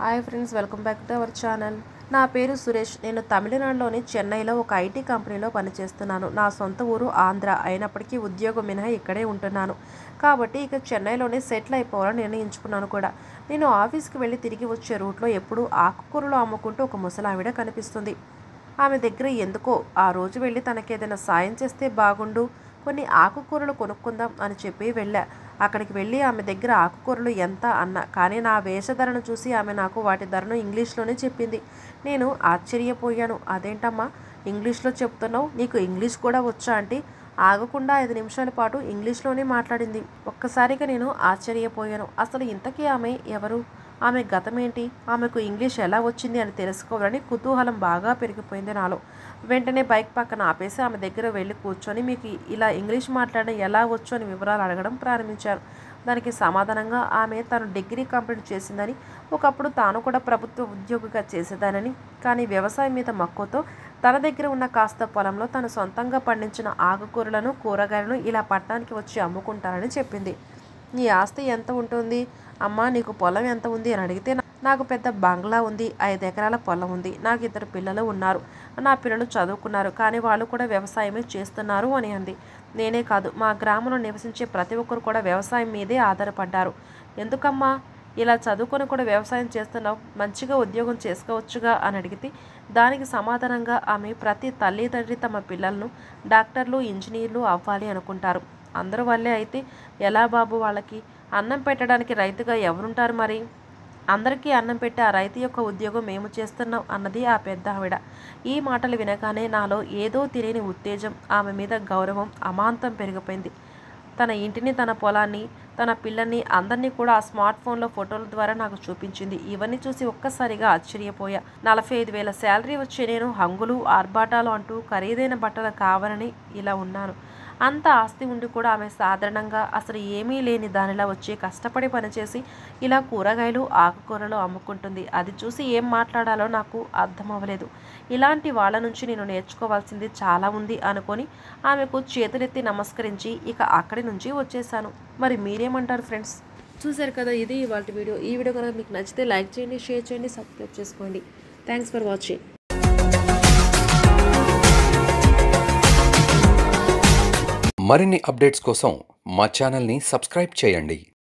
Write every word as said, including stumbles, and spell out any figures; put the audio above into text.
Hi friends, welcome back to our channel. నా పేరు సురేష్. నేను తమిళనాడులోని చెన్నైలో ఒక ఐటీ కంపెనీలో పనిచేస్తున్నాను. నా సొంత ఊరు ఆంధ్ర అయినప్పటికీ ఉద్యోగం మినహా ఇక్కడే ఉంటున్నాను. కాబట్టి ఇక చెన్నైలోనే సెటిల్ అయిపోవాలని నిర్ణయించుకున్నాను కూడా. నేను ఆఫీస్కి వెళ్ళి తిరిగి వచ్చే రూట్లో ఎప్పుడూ ఆకుకూరలు అమ్ముకుంటూ ఒక ముసలావిడ కనిపిస్తుంది. ఆమె దగ్గర ఎందుకో ఆ రోజు వెళ్ళి తనకేదైనా సాయం చేస్తే బాగుండు, కొన్ని ఆకుకూరలు కొనుక్కుందాం అని చెప్పి వెళ్ళా. అక్కడికి వెళ్ళి ఆమె దగ్గర ఆకుకూరలు ఎంత అన్న, కానీ నా వేషధరను చూసి ఆమె నాకు వాటి ధరను ఇంగ్లీష్లోనే చెప్పింది. నేను ఆశ్చర్యపోయాను. అదేంటమ్మా ఇంగ్లీష్లో చెప్తున్నావు, నీకు ఇంగ్లీష్ కూడా వచ్చా అంటే ఆగకుండా ఐదు నిమిషాల పాటు ఇంగ్లీష్లోనే మాట్లాడింది. ఒక్కసారిగా నేను ఆశ్చర్యపోయాను. అసలు ఇంతకీ ఆమె ఎవరు, ఆమె గతం ఏంటి, ఆమెకు ఇంగ్లీష్ ఎలా వచ్చింది అని తెలుసుకోవాలని కుతూహలం బాగా పెరిగిపోయింది నాలో. వెంటనే బైక్ పక్కన ఆపేసి ఆమె దగ్గర వెళ్ళి కూర్చొని మీకు ఇలా ఇంగ్లీష్ మాట్లాడడం ఎలా వచ్చు అని వివరాలు అడగడం ప్రారంభించాను. దానికి సమాధానంగా ఆమె తను డిగ్రీ కంప్లీట్ చేసిందని, ఒకప్పుడు తాను కూడా ప్రభుత్వ ఉద్యోగిగా చేసేదానని, కానీ వ్యవసాయం మీద మక్కువతో తన దగ్గర ఉన్న కాస్త పొలంలో తను సొంతంగా పండించిన ఆకుకూరలను కూరగాయలను ఇలా పట్టణానికి వచ్చి అమ్ముకుంటానని చెప్పింది. నీ ఆస్తి ఎంత ఉంటుంది అమ్మా, నీకు పొలం ఎంత ఉంది అని అడిగితే, నాకు పెద్ద బంగ్లా ఉంది, ఐదు ఎకరాల పొలం ఉంది, నాకు ఇద్దరు పిల్లలు ఉన్నారు, నా పిల్లలు చదువుకున్నారు, కానీ వాళ్ళు కూడా వ్యవసాయమే చేస్తున్నారు అని అంది. నేనే కాదు, మా గ్రామంలో నివసించే ప్రతి ఒక్కరు కూడా వ్యవసాయం మీదే ఆధారపడ్డారు. ఎందుకమ్మా ఇలా చదువుకొని కూడా వ్యవసాయం చేస్తున్నావు, మంచిగా ఉద్యోగం చేసుకోవచ్చుగా అని అడిగితే, దానికి సమాధానంగా ఆమె ప్రతి తల్లిదండ్రి తమ పిల్లలను డాక్టర్లు ఇంజనీర్లు అవ్వాలి అనుకుంటారు. అందరూ వాళ్ళే అయితే ఎలా బాబు, వాళ్ళకి అన్నం పెట్టడానికి రైతుగా ఎవరుంటారు మరి, అందరికీ అన్నం పెట్టే ఆ రైతు యొక్క ఉద్యోగం మేము చేస్తున్నాం అన్నది ఆ పెద్ద ఆవిడ. ఈ మాటలు వినగానే నాలో ఏదో తెలియని ఉత్తేజం, ఆమె మీద గౌరవం అమాంతం పెరిగిపోయింది. తన ఇంటిని, తన పొలాన్ని, తన పిల్లల్ని అందరినీ కూడా ఆ స్మార్ట్ ఫోన్లో ఫోటోల ద్వారా నాకు చూపించింది. ఇవన్నీ చూసి ఒక్కసారిగా ఆశ్చర్యపోయా. నలభై ఐదు వేల శాలరీ వచ్చే నేను హంగులు ఆర్భాటాలు అంటూ ఖరీదైన బట్టలు కావాలని ఇలా ఉన్నాను. అంత ఆస్తి ఉండి కూడా ఆమె సాధారణంగా అసలు ఏమీ లేని దానిలా వచ్చి కష్టపడి పనిచేసి ఇలా కూరగాయలు ఆకుకూరలు అమ్ముకుంటుంది. అది చూసి ఏం మాట్లాడాలో నాకు అర్థం అవ్వలేదు. ఇలాంటి వాళ్ళ నుంచి నేను నేర్చుకోవాల్సింది చాలా ఉంది అనుకొని ఆమెకు చేతులెత్తి నమస్కరించి ఇక అక్కడి నుంచి వచ్చేసాను. మరి మీరేమంటారు ఫ్రెండ్స్? చూశారు కదా, ఇది ఇవాళ వీడియో. ఈ వీడియో కనుక మీకు నచ్చితే లైక్ చేయండి, షేర్ చేయండి, సబ్స్క్రైబ్ చేసుకోండి. Thanks for watching. మరిన్ని అప్డేట్స్ కోసం మా ఛానల్ని సబ్స్క్రైబ్ చేయండి.